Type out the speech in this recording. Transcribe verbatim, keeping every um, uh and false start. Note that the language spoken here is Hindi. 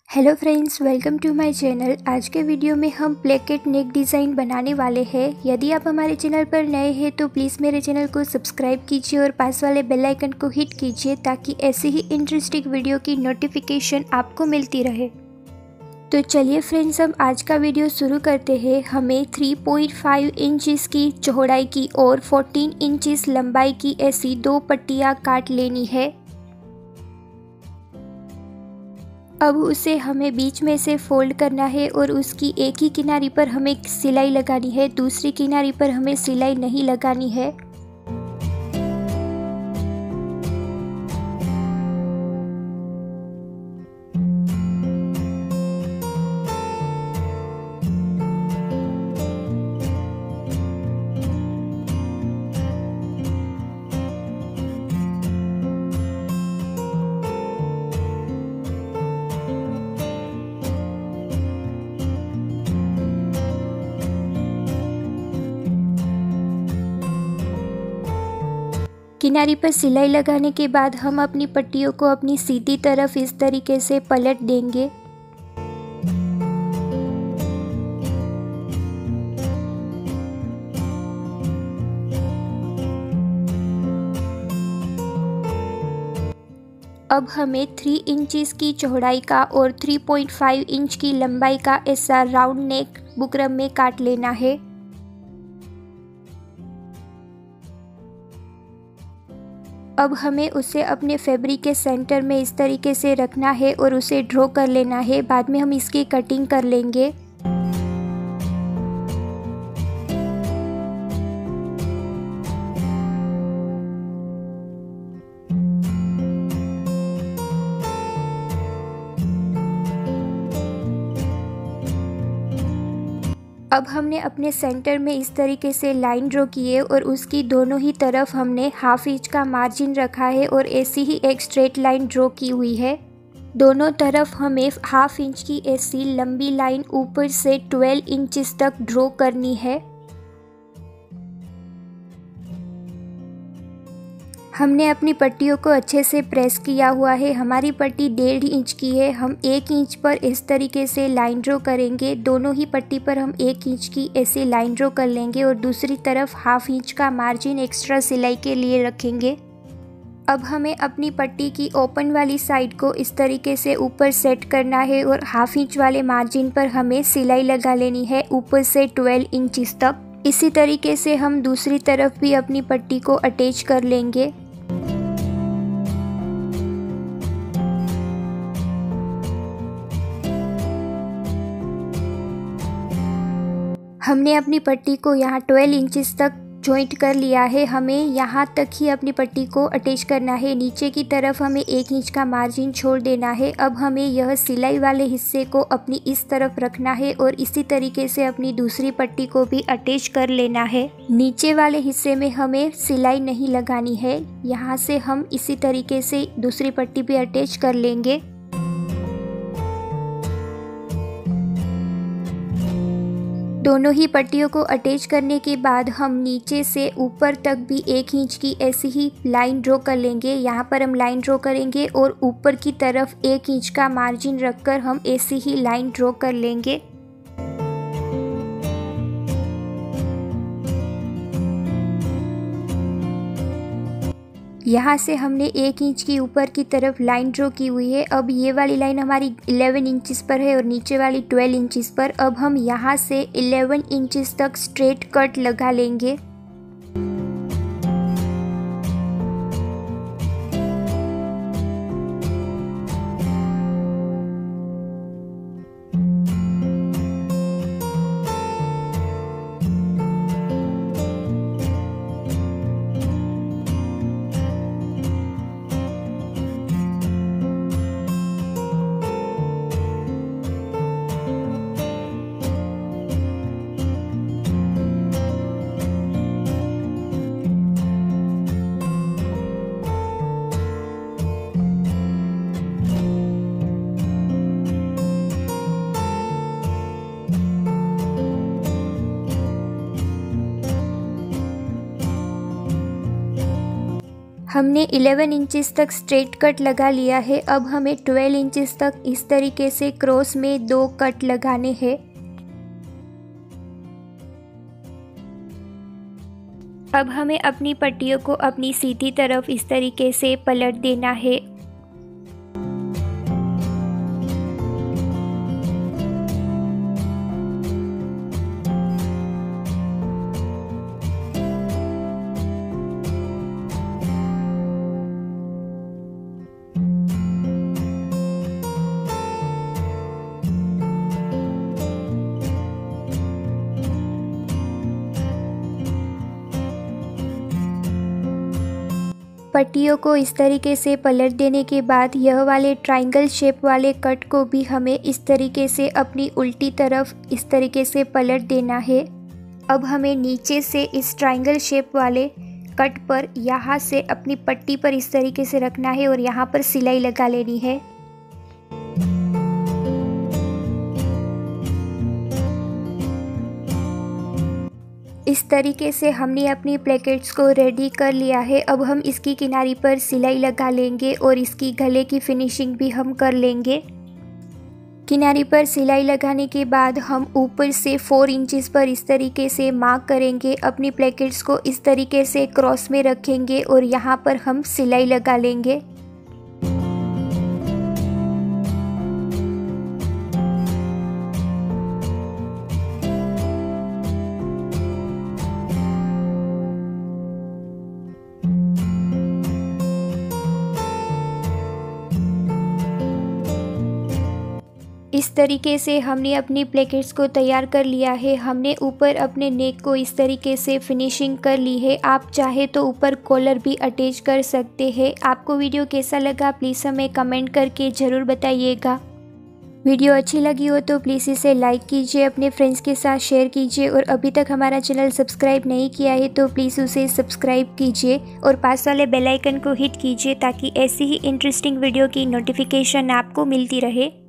Hello friends, welcome to my channel. आज के वीडियो में हम प्लेकेट नेक डिज़ाइन बनाने वाले हैं। यदि आप हमारे चैनल पर नए हैं तो प्लीज़ मेरे चैनल को सब्सक्राइब कीजिए और पास वाले बेल आइकन को हिट कीजिए ताकि ऐसी ही इंटरेस्टिंग वीडियो की नोटिफिकेशन आपको मिलती रहे। तो चलिए फ्रेंड्स, हम आज का वीडियो शुरू करते हैं। हमें थ्री पॉइंट फाइव इंचेस की चौड़ाई की और फोर्टीन इंचेस लंबाई की ऐसी दो पट्टियाँ काट लेनी है। अब उसे हमें बीच में से फोल्ड करना है और उसकी एक ही किनारी पर हमें सिलाई लगानी है, दूसरी किनारी पर हमें सिलाई नहीं लगानी है। किनारी पर सिलाई लगाने के बाद हम अपनी पट्टियों को अपनी सीधी तरफ इस तरीके से पलट देंगे। अब हमें थ्री इंचेस की चौड़ाई का और थ्री पॉइंट फाइव इंच की लंबाई का ऐसा राउंड नेक बुकरम में काट लेना है। अब हमें उसे अपने फैब्रिक के सेंटर में इस तरीके से रखना है और उसे ड्रॉ कर लेना है। बाद में हम इसकी कटिंग कर लेंगे। अब हमने अपने सेंटर में इस तरीके से लाइन ड्रॉ की है और उसकी दोनों ही तरफ हमने हाफ इंच का मार्जिन रखा है और ऐसी ही एक स्ट्रेट लाइन ड्रॉ की हुई है। दोनों तरफ हमें हाफ इंच की ऐसी लंबी लाइन ऊपर से ट्वेल्व इंचेस तक ड्रॉ करनी है। हमने अपनी पट्टियों को अच्छे से प्रेस किया हुआ है। हमारी पट्टी डेढ़ इंच की है। हम एक इंच पर इस तरीके से लाइन ड्रॉ करेंगे। दोनों ही पट्टी पर हम एक इंच की ऐसी लाइन ड्रॉ कर लेंगे और दूसरी तरफ हाफ इंच का मार्जिन एक्स्ट्रा सिलाई के लिए रखेंगे। अब हमें अपनी पट्टी की ओपन वाली साइड को इस तरीके से ऊपर सेट करना है और हाफ इंच वाले मार्जिन पर हमें सिलाई लगा लेनी है ऊपर से ट्वेल्व इंचेस तक। इसी तरीके से हम दूसरी तरफ भी अपनी पट्टी को अटैच कर लेंगे। हमने अपनी पट्टी को यहाँ ट्वेल्व इंचेस तक जॉइंट कर लिया है। हमें यहाँ तक ही अपनी पट्टी को अटैच करना है। नीचे की तरफ हमें एक इंच का मार्जिन छोड़ देना है। अब हमें यह सिलाई वाले हिस्से को अपनी इस तरफ रखना है और इसी तरीके से अपनी दूसरी पट्टी को भी अटैच कर लेना है। नीचे वाले हिस्से में हमें सिलाई नहीं लगानी है। यहाँ से हम इसी तरीके से दूसरी पट्टी भी अटैच कर लेंगे। दोनों ही पट्टियों को अटैच करने के बाद हम नीचे से ऊपर तक भी एक इंच की ऐसी ही लाइन ड्रॉ कर लेंगे। यहाँ पर हम लाइन ड्रॉ करेंगे और ऊपर की तरफ एक इंच का मार्जिन रखकर हम ऐसी ही लाइन ड्रॉ कर लेंगे। यहाँ से हमने एक इंच की ऊपर की तरफ लाइन ड्रॉ की हुई है। अब ये वाली लाइन हमारी इलेवन इंचेस पर है और नीचे वाली ट्वेल्व इंचेस पर। अब हम यहाँ से इलेवन इंचेस तक स्ट्रेट कट लगा लेंगे। हमने ग्यारह इंचेस तक स्ट्रेट कट लगा लिया है। अब हमें बारह इंचेस तक इस तरीके से क्रॉस में दो कट लगाने हैं। अब हमें अपनी पट्टियों को अपनी सीधी तरफ इस तरीके से पलट देना है। पट्टियों को इस तरीके से पलट देने के बाद यह वाले ट्रायंगल शेप वाले कट को भी हमें इस तरीके से अपनी उल्टी तरफ इस तरीके से पलट देना है। अब हमें नीचे से इस ट्रायंगल शेप वाले कट पर यहाँ से अपनी पट्टी पर इस तरीके से रखना है और यहाँ पर सिलाई लगा लेनी है। इस तरीके से हमने अपनी प्लेकेट्स को रेडी कर लिया है। अब हम इसकी किनारी पर सिलाई लगा लेंगे और इसकी गले की फिनिशिंग भी हम कर लेंगे। किनारी पर सिलाई लगाने के बाद हम ऊपर से फोर इंचेस पर इस तरीके से मार्क करेंगे। अपनी प्लेकेट्स को इस तरीके से क्रॉस में रखेंगे और यहाँ पर हम सिलाई लगा लेंगे। इस तरीके से हमने अपनी प्लेकेट्स को तैयार कर लिया है। हमने ऊपर अपने नेक को इस तरीके से फिनिशिंग कर ली है। आप चाहे तो ऊपर कॉलर भी अटैच कर सकते हैं। आपको वीडियो कैसा लगा प्लीज़ हमें कमेंट करके ज़रूर बताइएगा। वीडियो अच्छी लगी हो तो प्लीज़ इसे लाइक कीजिए, अपने फ्रेंड्स के साथ शेयर कीजिए और अभी तक हमारा चैनल सब्सक्राइब नहीं किया है तो प्लीज़ उसे सब्सक्राइब कीजिए और पास वाले बेल आइकन को हिट कीजिए ताकि ऐसी ही इंटरेस्टिंग वीडियो की नोटिफिकेशन आपको मिलती रहे।